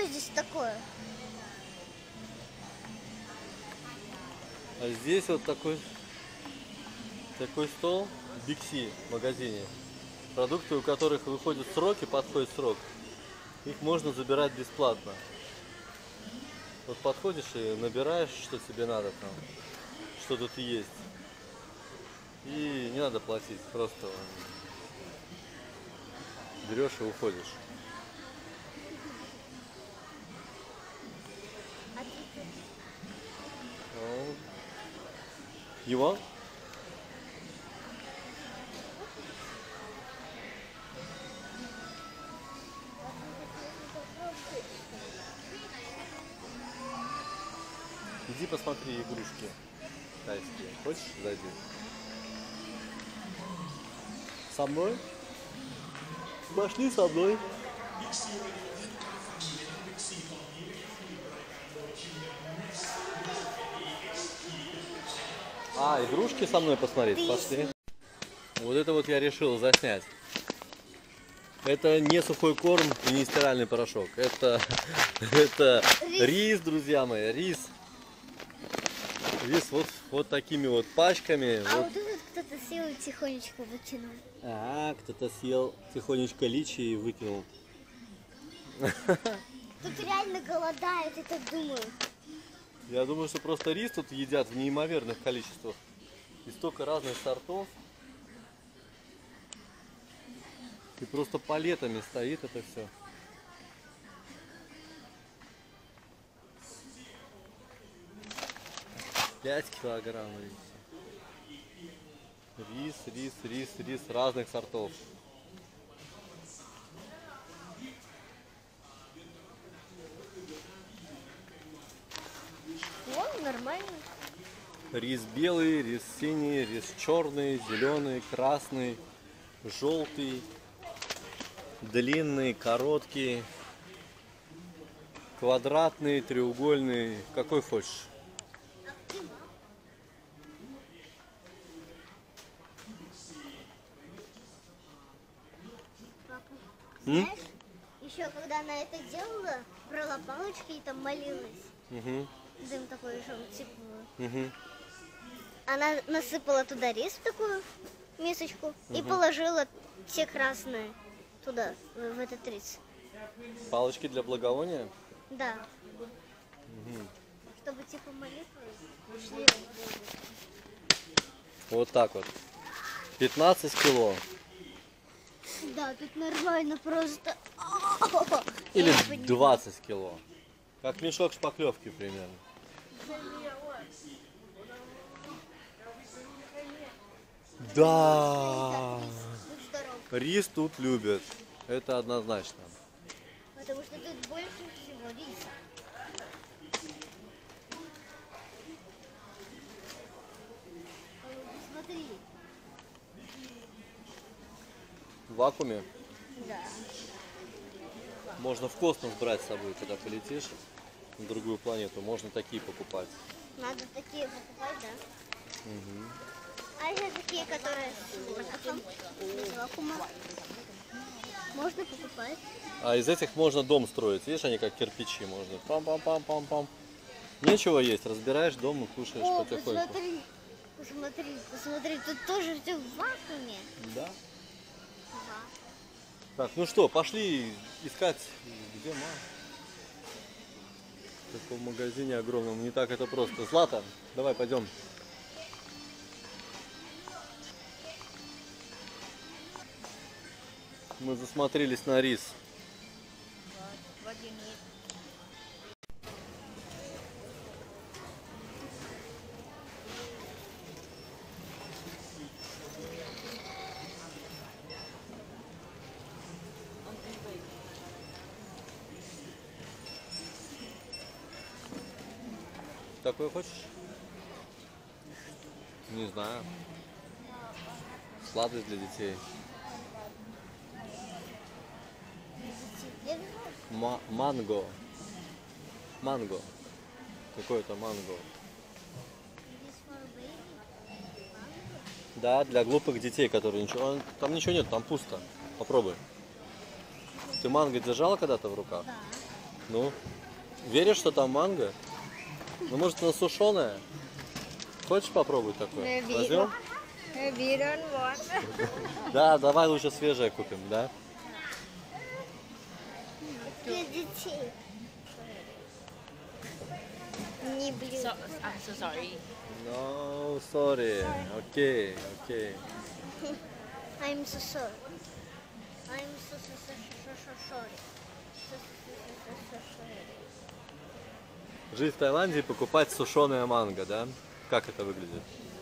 здесь такое? А здесь вот такой стол в Бикси магазине. Продукты, у которых выходят сроки, подходит срок, их можно забирать бесплатно. Вот подходишь и набираешь, что тебе надо там, что тут есть. И не надо платить, просто берешь и уходишь. You want? Иди посмотри игрушки тайские. Хочешь, зайди? Со мной? Пошли со мной. А, игрушки со мной посмотреть? Пошли. Вот это вот я решил заснять. Это не сухой корм и не стиральный порошок. Это рис, друзья мои, рис. Рис вот такими вот пачками. А вот тут кто-то сел и тихонечко выкинул. А, кто-то съел тихонечко личи и выкинул. Тут реально голодает, я так думаю. Я думаю, что просто рис тут едят в неимоверных количествах. И столько разных сортов. И просто палетами стоит это все. Пять килограмм риса. Рис разных сортов. Вон, нормально. Рис белый, рис синий, рис черный, зеленый, красный, желтый, длинный, короткий, квадратный, треугольный, какой хочешь. Папа, знаешь, еще когда она это делала, брала палочки и там молилась. Угу. Дым такой шел, типа. Угу. Она насыпала туда рис в такую мисочку и положила все красные туда, в этот рис. Палочки для благовония? Да. Угу. Чтобы типа молитвы шли. Вот так вот. 15 кило. Да, тут нормально просто. Или 20 кило. Как мешок шпаклевки примерно. Да. Рис тут любят. Это однозначно. Потому что тут больше всего риса. Смотри. В вакууме Да. можно в космос брать с собой, когда полетишь на другую планету. Можно такие покупать. Надо такие покупать, да? Угу. А еще такие, которые без вакуума. Можно покупать. А из этих можно дом строить. Видишь, они как кирпичи можно. Пам-пам-пам-пам-пам. Нечего есть, разбираешь дом и кушаешь О, потихоньку. посмотри, тут тоже все в вакууме. Да. Ага. Так, ну что, пошли искать, где мама. В таком магазине огромном не так это просто. Злата, давай пойдем. Мы засмотрелись на рис. Такой хочешь? Не знаю. Сладость для детей. Манго. Манго. Какое-то манго. Да, для глупых детей, которые ничего... Там ничего нет, там пусто. Попробуй. Ты манго держала когда-то в руках? Да. Ну, веришь, что там манго? Ну, может, она сушеная? Хочешь попробовать такое? Maybe. Возьмем? Maybe don't want. Да, давай лучше свежее купим, да? Для детей. Не блин. So, I'm so sorry. No, sorry. Окей, окей. I'm so sorry. I'm so sorry. Жить в Таиланде и покупать сушеное манго, да? Как это выглядит?